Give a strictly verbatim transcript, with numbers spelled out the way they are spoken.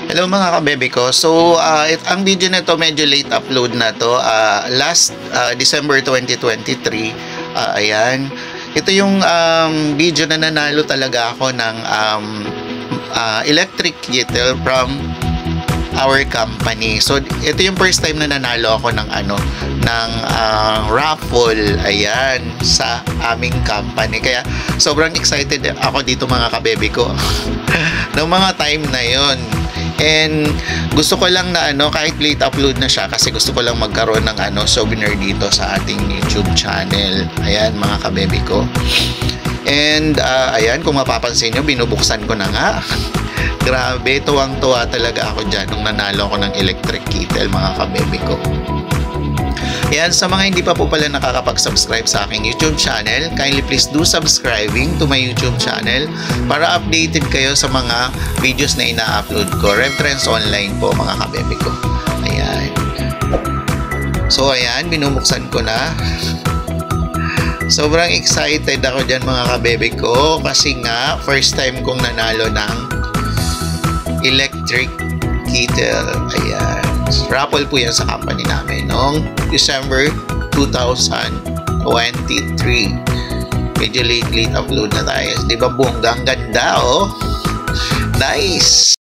Hello mga kabebe ko. So, uh, it, ang video na to medyo late upload na to. Uh, last uh, December twenty twenty-three. Uh, ayan. Ito yung um, video na nanalo talaga ako ng um, uh, electric kettle from our company. So, ito yung first time na nanalo ako ng ano, ng uh, raffle, ayan, sa aming company. Kaya, sobrang excited ako dito mga kabebe ko ng mga time na yon. And gusto ko lang na ano, kahit late upload na siya, kasi gusto ko lang magkaroon ng ano, souvenir dito sa ating YouTube channel. Ayan mga kabebe ko. And uh, ayan, kung mapapansin nyo, binubuksan ko na nga. Grabe, tuwang-tuwa talaga ako dyan nung nanalo ako ng electric kettle mga kabebe ko. Ayan, sa mga hindi pa po pala nakakapag-subscribe sa aking YouTube channel, kindly please do subscribing to my YouTube channel para updated kayo sa mga videos na ina-upload ko. Reference online po mga kabebe ko. Ayan. So ayan, binubuksan ko na. Sobrang excited ako dyan mga kabebe ko kasi nga first time kong nanalo ng electric kettle. Ayan. Raffle po yan sa company namin noong December two thousand twenty-three. Medyo late late upload na tayo. Di ba bongga? Ang ganda oh. Nice.